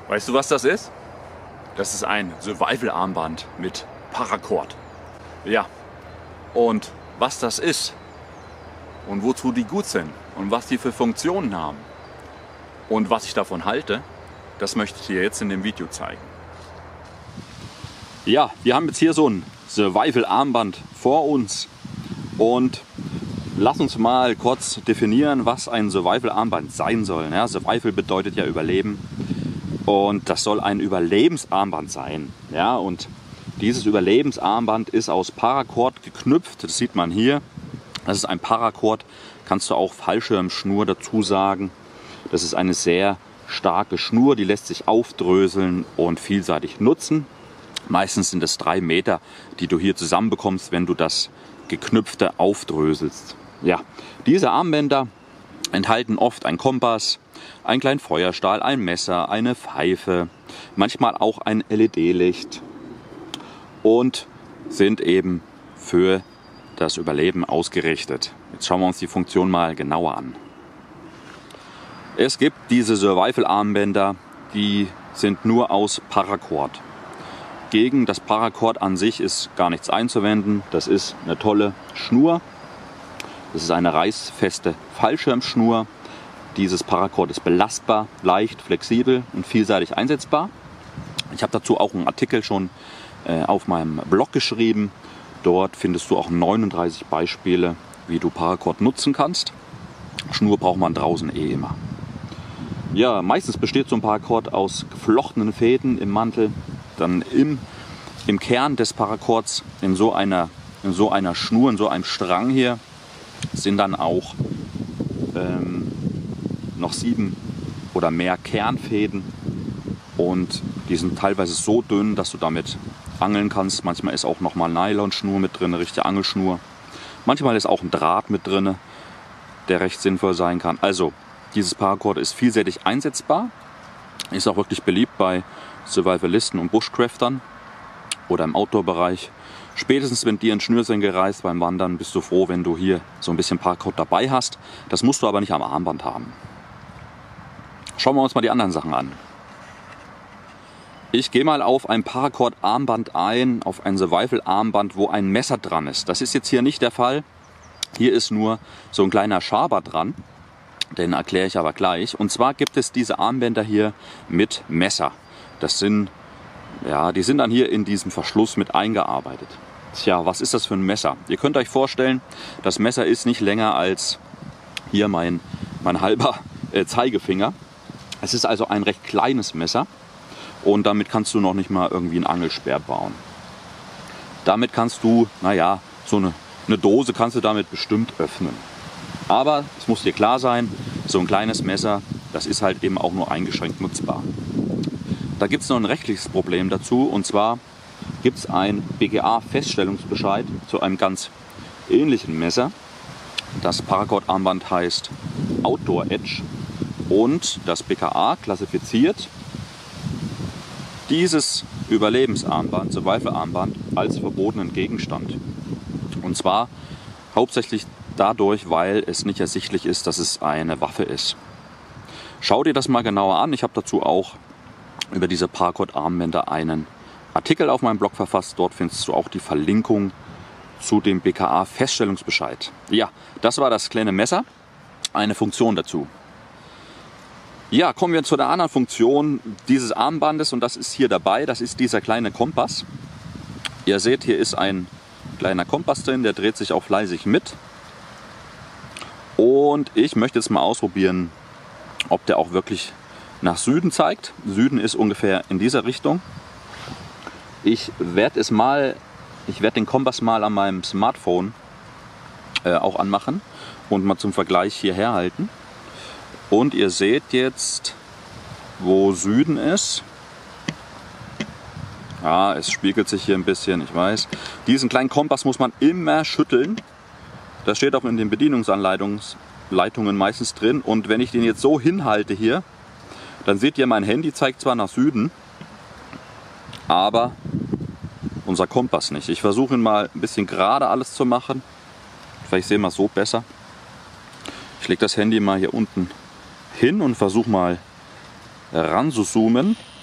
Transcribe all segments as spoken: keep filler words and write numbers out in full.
Weißt du, was das ist? Das ist ein Survival-Armband mit Paracord. Ja, und was das ist und wozu die gut sind und was die für Funktionen haben und was ich davon halte, das möchte ich dir jetzt in dem Video zeigen. Ja, wir haben jetzt hier so ein Survival-Armband vor uns und lass uns mal kurz definieren, was ein Survival-Armband sein soll. Ja, Survival bedeutet ja Überleben und das soll ein Überlebensarmband sein. Ja, und dieses Überlebensarmband ist aus Paracord geknüpft. Das sieht man hier. Das ist ein Paracord. Kannst du auch Fallschirmschnur dazu sagen. Das ist eine sehr starke Schnur, die lässt sich aufdröseln und vielseitig nutzen. Meistens sind es drei Meter, die du hier zusammenbekommst, wenn du das Geknüpfte aufdröselst. Ja, diese Armbänder enthalten oft einen Kompass, einen kleinen Feuerstahl, ein Messer, eine Pfeife, manchmal auch ein L E D-Licht und sind eben für das Überleben ausgerichtet. Jetzt schauen wir uns die Funktion mal genauer an. Es gibt diese Survival-Armbänder, die sind nur aus Paracord. Gegen das Paracord an sich ist gar nichts einzuwenden. Das ist eine tolle Schnur. Das ist eine reißfeste Fallschirmschnur. Dieses Paracord ist belastbar, leicht, flexibel und vielseitig einsetzbar. Ich habe dazu auch einen Artikel schon äh, auf meinem Blog geschrieben. Dort findest du auch neununddreißig Beispiele, wie du Paracord nutzen kannst. Schnur braucht man draußen eh immer. Ja, meistens besteht so ein Paracord aus geflochtenen Fäden im Mantel. Dann im, im Kern des Paracords, in so, einer, in so einer Schnur, in so einem Strang hier, sind dann auch ähm, noch sieben oder mehr Kernfäden. Und die sind teilweise so dünn, dass du damit angeln kannst. Manchmal ist auch nochmal Nylonschnur mit drin, eine richtige Angelschnur. Manchmal ist auch ein Draht mit drin, der recht sinnvoll sein kann. Also, dieses Paracord ist vielseitig einsetzbar, ist auch wirklich beliebt bei Survivalisten und Bushcraftern oder im Outdoor-Bereich. Spätestens wenn dir ein Schnürsenkel reißt beim Wandern, bist du froh, wenn du hier so ein bisschen Paracord dabei hast. Das musst du aber nicht am Armband haben. Schauen wir uns mal die anderen Sachen an. Ich gehe mal auf ein Paracord-Armband ein, auf ein Survival-Armband, wo ein Messer dran ist. Das ist jetzt hier nicht der Fall. Hier ist nur so ein kleiner Schaber dran. Den erkläre ich aber gleich. Und zwar gibt es diese Armbänder hier mit Messer. Das sind, ja, die sind dann hier in diesem Verschluss mit eingearbeitet. Tja, was ist das für ein Messer? Ihr könnt euch vorstellen, das Messer ist nicht länger als hier mein, mein halber äh, Zeigefinger. Es ist also ein recht kleines Messer und damit kannst du noch nicht mal irgendwie einen Angelspeer bauen. Damit kannst du, naja, so eine, eine Dose kannst du damit bestimmt öffnen. Aber es muss dir klar sein, so ein kleines Messer, das ist halt eben auch nur eingeschränkt nutzbar. Da gibt es noch ein rechtliches Problem dazu, und zwar gibt es einen B G A-Feststellungsbescheid zu einem ganz ähnlichen Messer. Das Paracord-Armband heißt Outdoor Edge und das B K A klassifiziert dieses Überlebensarmband, Survival-Armband, als verbotenen Gegenstand. Und zwar hauptsächlich dadurch, weil es nicht ersichtlich ist, dass es eine Waffe ist. Schau dir das mal genauer an. Ich habe dazu auch über diese Paracord-Armbänder einen Artikel auf meinem Blog verfasst. Dort findest du auch die Verlinkung zu dem B K A-Feststellungsbescheid. Ja, das war das kleine Messer. Eine Funktion dazu. Ja, kommen wir zu der anderen Funktion dieses Armbandes und das ist hier dabei. Das ist dieser kleine Kompass. Ihr seht, hier ist ein kleiner Kompass drin, der dreht sich auch fleißig mit. Und ich möchte jetzt mal ausprobieren, ob der auch wirklich nach Süden zeigt. Süden ist ungefähr in dieser Richtung. Ich werde es mal, ich werde den Kompass mal an meinem Smartphone äh, auch anmachen und mal zum Vergleich hierher halten. Und ihr seht jetzt, wo Süden ist. Ja, es spiegelt sich hier ein bisschen, ich weiß. Diesen kleinen Kompass muss man immer schütteln. Das steht auch in den Bedienungsanleitungen meistens drin. Und wenn ich den jetzt so hinhalte hier, dann seht ihr, mein Handy zeigt zwar nach Süden, aber unser Kompass nicht. Ich versuche ihn mal ein bisschen gerade alles zu machen. Vielleicht sehen wir es so besser. Ich lege das Handy mal hier unten hin und versuche mal ran zu zoomen.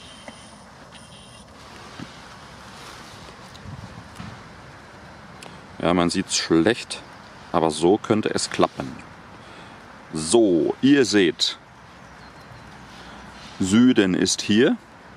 Ja, man sieht es schlecht, aber so könnte es klappen. So, ihr seht, Süden ist hier.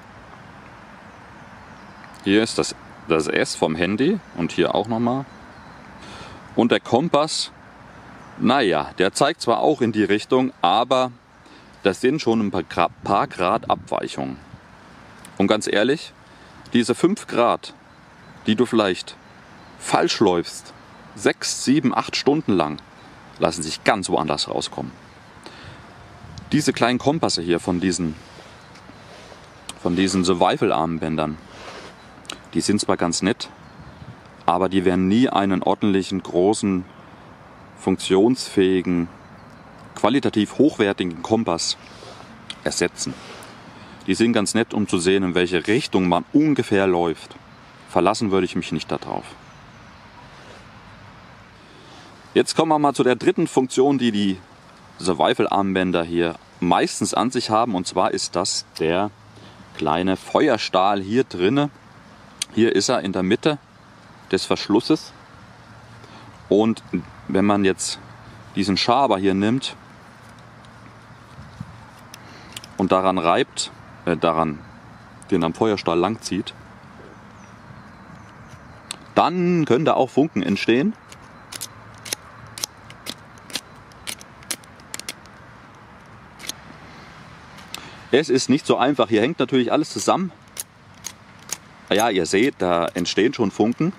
Hier ist das, das S vom Handy und hier auch nochmal. Und der Kompass, naja, der zeigt zwar auch in die Richtung, aber das sind schon ein paar, paar Grad Abweichung. Und ganz ehrlich, diese fünf Grad, die du vielleicht falsch läufst, sechs, sieben, acht Stunden lang, lassen sich ganz woanders rauskommen. Diese kleinen Kompasse hier von diesen, von diesen Survival-Armbändern, die sind zwar ganz nett, aber die werden nie einen ordentlichen, großen, funktionsfähigen, qualitativ hochwertigen Kompass ersetzen. Die sind ganz nett, um zu sehen, in welche Richtung man ungefähr läuft. Verlassen würde ich mich nicht darauf. Jetzt kommen wir mal zu der dritten Funktion, die die Survival-Armbänder hier meistens an sich haben. Und zwar ist das der kleine Feuerstahl hier drinne. Hier ist er in der Mitte des Verschlusses. Und wenn man jetzt diesen Schaber hier nimmt und daran reibt, äh, daran den am Feuerstahl langzieht, dann können da auch Funken entstehen. Es ist nicht so einfach. Hier hängt natürlich alles zusammen. Ja, ihr seht, da entstehen schon Funken.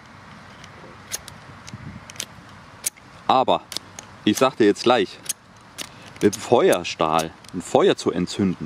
Aber ich sag dir jetzt gleich, mit dem Feuerstahl ein Feuer zu entzünden,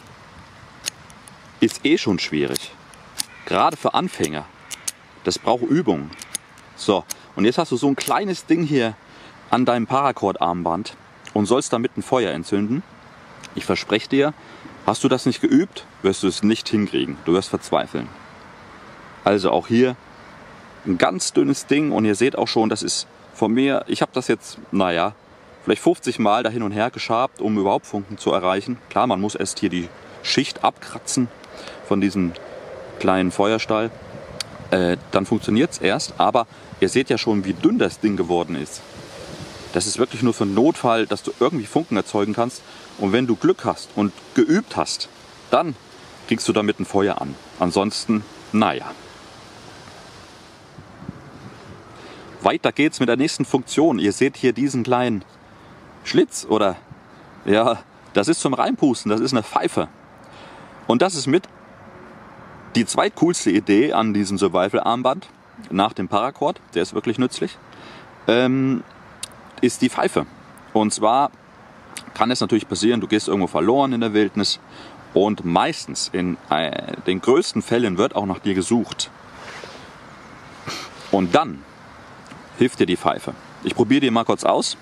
ist eh schon schwierig. Gerade für Anfänger. Das braucht Übung. So, und jetzt hast du so ein kleines Ding hier an deinem Paracord-Armband und sollst damit ein Feuer entzünden. Ich verspreche dir, hast du das nicht geübt, wirst du es nicht hinkriegen. Du wirst verzweifeln. Also auch hier ein ganz dünnes Ding und ihr seht auch schon, das ist von mir, ich habe das jetzt, naja, vielleicht fünfzig Mal da hin und her geschabt, um überhaupt Funken zu erreichen. Klar, man muss erst hier die Schicht abkratzen von diesem kleinen Feuerstahl. Äh, dann funktioniert es erst, aber ihr seht ja schon, wie dünn das Ding geworden ist. Das ist wirklich nur für einen Notfall, dass du irgendwie Funken erzeugen kannst. Und wenn du Glück hast und geübt hast, dann kriegst du damit ein Feuer an. Ansonsten, naja. Weiter geht's mit der nächsten Funktion. Ihr seht hier diesen kleinen Schlitz oder, ja, das ist zum Reinpusten, das ist eine Pfeife. Und das ist mit die zweitcoolste Idee an diesem Survival-Armband, nach dem Paracord, der ist wirklich nützlich, ähm, ist die Pfeife. Und zwar kann es natürlich passieren, du gehst irgendwo verloren in der Wildnis und meistens in äh, den größten Fällen wird auch nach dir gesucht. Und dann hilft dir die Pfeife. Ich probiere die mal kurz aus.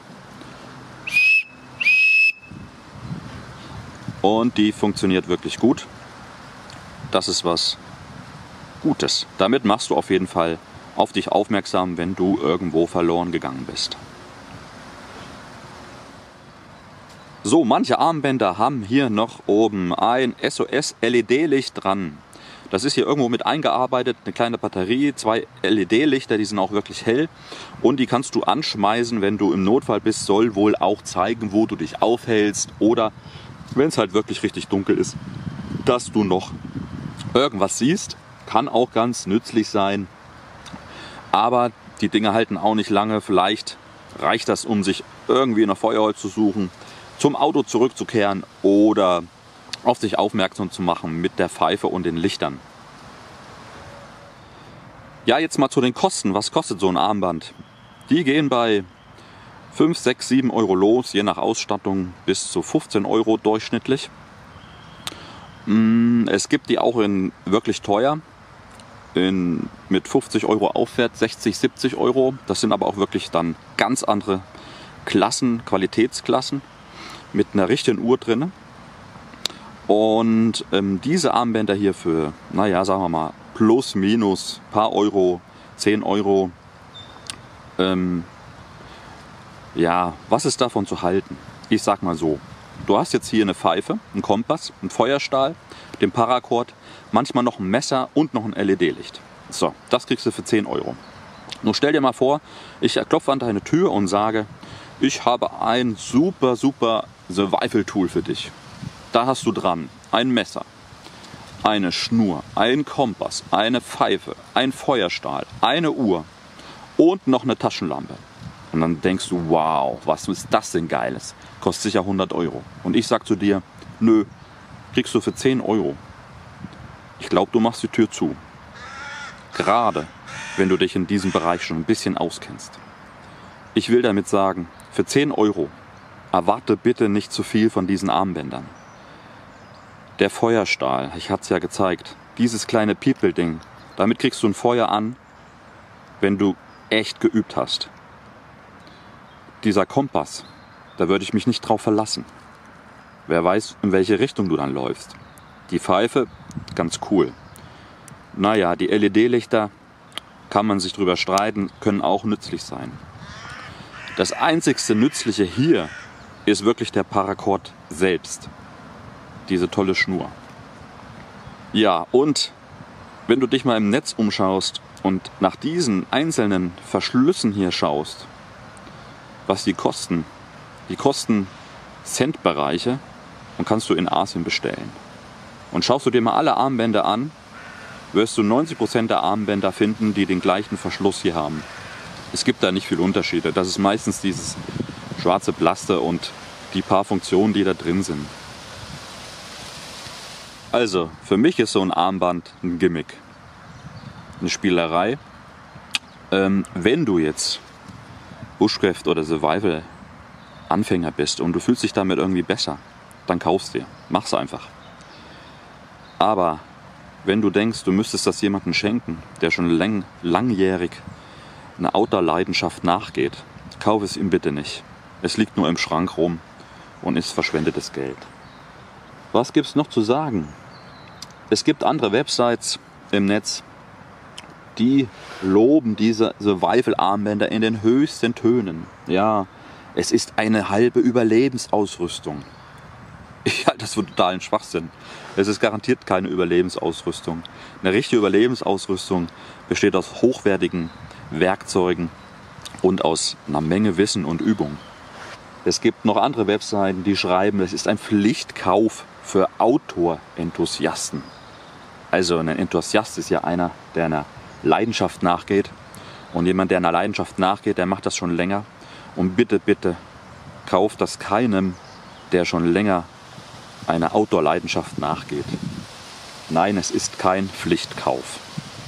Und die funktioniert wirklich gut. Das ist was Gutes. Damit machst du auf jeden Fall auf dich aufmerksam, wenn du irgendwo verloren gegangen bist. So, manche Armbänder haben hier noch oben ein S O S-L E D-Licht dran. Das ist hier irgendwo mit eingearbeitet, eine kleine Batterie, zwei L E D-Lichter, die sind auch wirklich hell. Und die kannst du anschmeißen, wenn du im Notfall bist, soll wohl auch zeigen, wo du dich aufhältst. Oder wenn es halt wirklich richtig dunkel ist, dass du noch irgendwas siehst. Kann auch ganz nützlich sein. Aber die Dinge halten auch nicht lange. Vielleicht reicht das, um sich irgendwie nach Feuerholz zu suchen, zum Auto zurückzukehren oder auf sich aufmerksam zu machen mit der Pfeife und den Lichtern. Ja, jetzt mal zu den Kosten. Was kostet so ein Armband? Die gehen bei fünf, sechs, sieben Euro los, je nach Ausstattung bis zu fünfzehn Euro durchschnittlich. Es gibt die auch in wirklich teuer, in, mit fünfzig Euro aufwärts, sechzig, siebzig Euro. Das sind aber auch wirklich dann ganz andere Klassen, Qualitätsklassen mit einer richtigen Uhr drin. Und ähm, diese Armbänder hier für, naja, sagen wir mal, plus, minus, paar Euro, zehn Euro. Ähm, ja, was ist davon zu halten? Ich sag mal so, du hast jetzt hier eine Pfeife, einen Kompass, einen Feuerstahl, den Paracord, manchmal noch ein Messer und noch ein L E D-Licht. So, das kriegst du für zehn Euro. Nur stell dir mal vor, ich klopfe an deine Tür und sage, ich habe ein super, super Survival-Tool für dich. Da hast du dran ein Messer, eine Schnur, ein Kompass, eine Pfeife, ein Feuerstahl, eine Uhr und noch eine Taschenlampe. Und dann denkst du, wow, was ist das denn Geiles? Kostet sicher hundert Euro. Und ich sag zu dir, nö, kriegst du für zehn Euro. Ich glaube, du machst die Tür zu. Gerade wenn du dich in diesem Bereich schon ein bisschen auskennst. Ich will damit sagen, für zehn Euro erwarte bitte nicht zu viel von diesen Armbändern. Der Feuerstahl, ich hatte es ja gezeigt, dieses kleine People-Ding, damit kriegst du ein Feuer an, wenn du echt geübt hast. Dieser Kompass, da würde ich mich nicht drauf verlassen. Wer weiß, in welche Richtung du dann läufst. Die Pfeife, ganz cool. Naja, die L E D-Lichter, kann man sich drüber streiten, können auch nützlich sein. Das einzigste Nützliche hier ist wirklich der Paracord selbst. Diese tolle Schnur. Ja, und wenn du dich mal im Netz umschaust und nach diesen einzelnen Verschlüssen hier schaust, was die kosten, die kosten Centbereiche und kannst du in Asien bestellen. Und schaust du dir mal alle Armbänder an, wirst du neunzig Prozent der Armbänder finden, die den gleichen Verschluss hier haben. Es gibt da nicht viele Unterschiede. Das ist meistens dieses schwarze Plaste und die paar Funktionen, die da drin sind. Also, für mich ist so ein Armband ein Gimmick. Eine Spielerei. Ähm, wenn du jetzt Bushcraft oder Survival Anfänger bist und du fühlst dich damit irgendwie besser, dann kaufst dir. Mach's einfach. Aber wenn du denkst, du müsstest das jemandem schenken, der schon lang, langjährig einer Outdoor-Leidenschaft nachgeht, kauf es ihm bitte nicht. Es liegt nur im Schrank rum und ist verschwendetes Geld. Was gibt's noch zu sagen? Es gibt andere Websites im Netz, die loben diese Survival-Armbänder in den höchsten Tönen. Ja, es ist eine halbe Überlebensausrüstung. Ich halte das für totalen Schwachsinn. Es ist garantiert keine Überlebensausrüstung. Eine richtige Überlebensausrüstung besteht aus hochwertigen Werkzeugen und aus einer Menge Wissen und Übung. Es gibt noch andere Webseiten, die schreiben, es ist ein Pflichtkauf für Outdoor-Enthusiasten. Also ein Enthusiast ist ja einer, der einer Leidenschaft nachgeht. Und jemand, der einer Leidenschaft nachgeht, der macht das schon länger. Und bitte, bitte, kauft das keinem, der schon länger einer Outdoor-Leidenschaft nachgeht. Nein, es ist kein Pflichtkauf.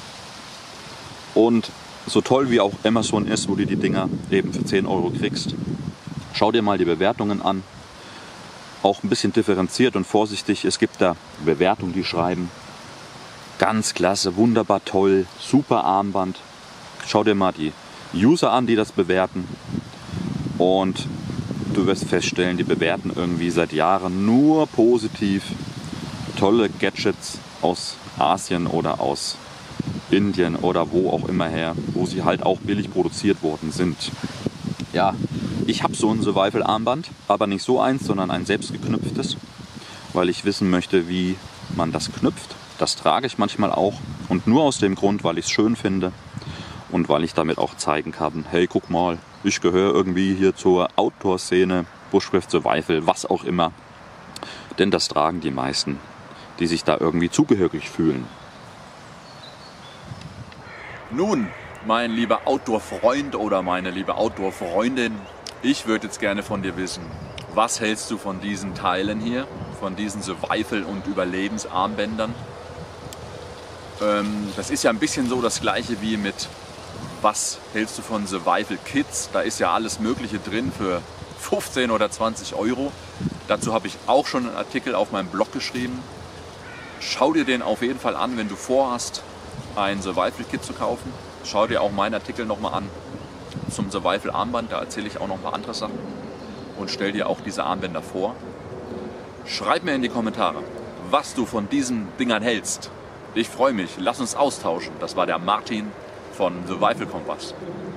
Und so toll wie auch Amazon ist, wo du die Dinger eben für zehn Euro kriegst, schau dir mal die Bewertungen an. Auch ein bisschen differenziert und vorsichtig. Es gibt da Bewertungen, die schreiben, ganz klasse, wunderbar toll, super Armband. Schau dir mal die User an, die das bewerten. Und du wirst feststellen, die bewerten irgendwie seit Jahren nur positiv tolle Gadgets aus Asien oder aus Indien oder wo auch immer her, wo sie halt auch billig produziert worden sind. Ja, ich habe so ein Survival-Armband, aber nicht so eins, sondern ein selbstgeknüpftes, weil ich wissen möchte, wie man das knüpft. Das trage ich manchmal auch und nur aus dem Grund, weil ich es schön finde und weil ich damit auch zeigen kann, hey, guck mal, ich gehöre irgendwie hier zur Outdoor-Szene, Bushcraft, Survival, was auch immer. Denn das tragen die meisten, die sich da irgendwie zugehörig fühlen. Nun, mein lieber Outdoor-Freund oder meine liebe Outdoor-Freundin, ich würde jetzt gerne von dir wissen, was hältst du von diesen Teilen hier, von diesen Survival- und Überlebensarmbändern? Ähm, das ist ja ein bisschen so das gleiche wie mit, was hältst du von Survival-Kits? Da ist ja alles Mögliche drin für fünfzehn oder zwanzig Euro. Dazu habe ich auch schon einen Artikel auf meinem Blog geschrieben. Schau dir den auf jeden Fall an, wenn du vorhast, ein Survival-Kit zu kaufen. Schau dir auch meinen Artikel nochmal an zum Survival-Armband. Da erzähle ich auch noch mal andere Sachen und stell dir auch diese Armbänder vor. Schreib mir in die Kommentare, was du von diesen Dingern hältst. Ich freue mich. Lass uns austauschen. Das war der Martin von Survival Kompass.